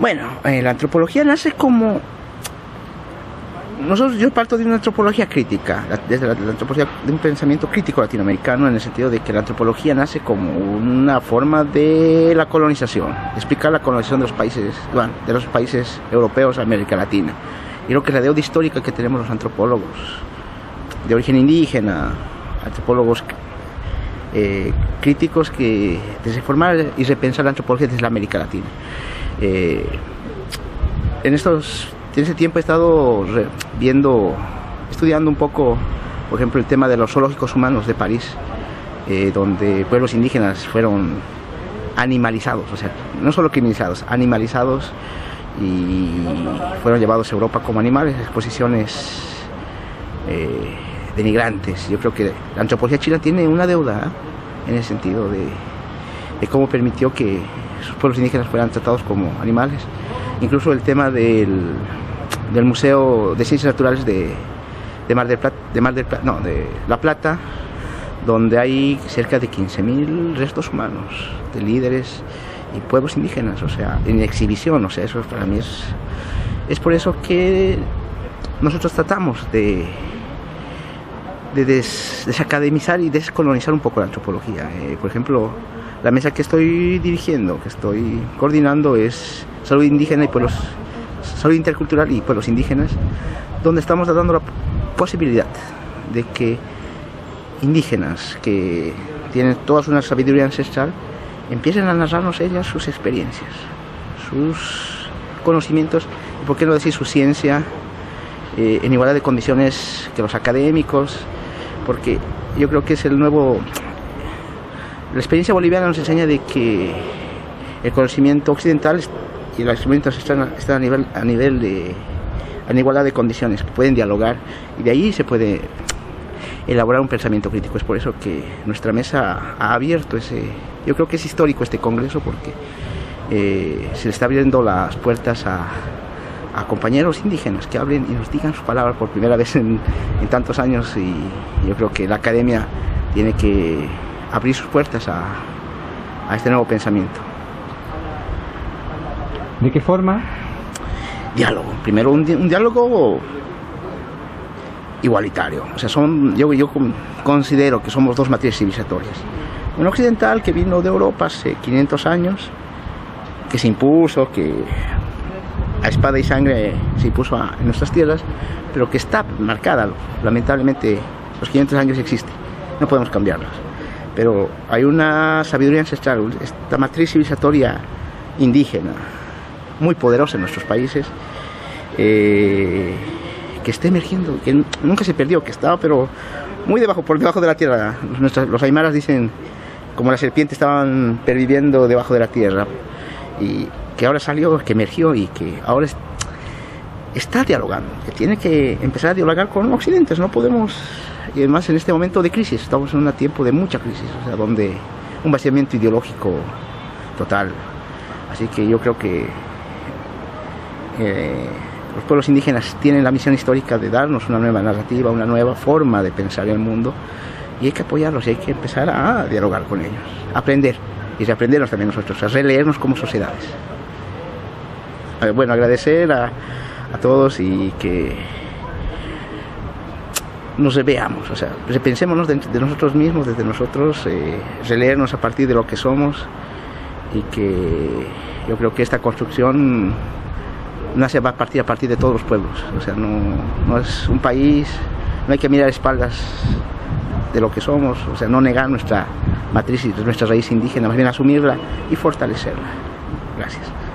Bueno, la antropología nace como... Yo parto de una antropología crítica, desde la antropología de un pensamiento crítico latinoamericano, en el sentido de que la antropología nace como una forma de la colonización, de explicar la colonización de los países europeos a América Latina. Y creo que la deuda histórica que tenemos los antropólogos de origen indígena, antropólogos críticos que transformar y repensar la antropología desde la América Latina. En ese tiempo he estado estudiando un poco, por ejemplo, el tema de los zoológicos humanos de París, donde pueblos indígenas fueron animalizados, o sea, no solo criminalizados, animalizados, y fueron llevados a Europa como animales, exposiciones denigrantes. Yo creo que la antropología china tiene una deuda en el sentido de cómo permitió que sus pueblos indígenas fueran tratados como animales. Incluso el tema del Museo de Ciencias Naturales de La Plata, donde hay cerca de 15.000 restos humanos de líderes y pueblos indígenas, o sea, en exhibición. O sea, eso para mí es por eso que nosotros tratamos de desacademizar y descolonizar un poco la antropología. Por ejemplo, la mesa que estoy dirigiendo, que estoy coordinando, es salud indígena y pueblos, salud intercultural y pueblos indígenas, donde estamos dando la posibilidad de que indígenas que tienen toda una sabiduría ancestral empiecen a narrarnos ellas sus experiencias, sus conocimientos y, por qué no decir, su ciencia, en igualdad de condiciones que los académicos, porque yo creo que es el nuevo... La experiencia boliviana nos enseña de que el conocimiento occidental y el conocimiento ancestral están en igualdad de condiciones, que pueden dialogar, y de ahí se puede elaborar un pensamiento crítico. Es por eso que nuestra mesa ha abierto yo creo que es histórico este congreso, porque se le está abriendo las puertas a compañeros indígenas que hablen y nos digan sus palabras por primera vez en tantos años, y yo creo que la academia tiene que abrir sus puertas a este nuevo pensamiento. ¿De qué forma? Diálogo. Primero un diálogo igualitario. O sea, yo considero que somos dos matrices civilizatorias. Una occidental que vino de Europa hace 500 años, que se impuso, que a espada y sangre se impuso en nuestras tierras, pero que está marcada. Lamentablemente, los 500 años existen, no podemos cambiarlos. Pero hay una sabiduría ancestral, esta matriz civilizatoria indígena, muy poderosa en nuestros países, que está emergiendo, que nunca se perdió, que estaba pero muy por debajo de la tierra. Los aymaras dicen, como la serpiente, estaban perviviendo debajo de la tierra, y que ahora salió, que emergió y que ahora está dialogando, que tiene que empezar a dialogar con Occidente. No podemos, y además en este momento de crisis, estamos en un tiempo de mucha crisis, o sea, donde un vaciamiento ideológico total. Así que yo creo que los pueblos indígenas tienen la misión histórica de darnos una nueva narrativa, una nueva forma de pensar el mundo, y hay que apoyarlos y hay que empezar a dialogar con ellos, aprender y reaprendernos también nosotros, a releernos como sociedades. Bueno, agradecer a todos y que nos veamos, o sea, repensémonos de nosotros mismos, desde nosotros, releernos a partir de lo que somos, y que yo creo que esta construcción va a partir de todos los pueblos. O sea, no es un país, no hay que mirar espaldas de lo que somos, o sea, no negar nuestra matriz y nuestra raíz indígena, más bien asumirla y fortalecerla. Gracias.